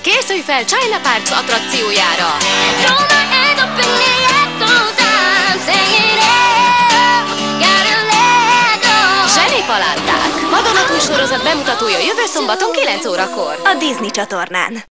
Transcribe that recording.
Készülj fel China Parks attrakciójára! Zsenipalánták! Vadonatúj sorozat bemutatója jövő szombaton 9 órakor. A Disney csatornán.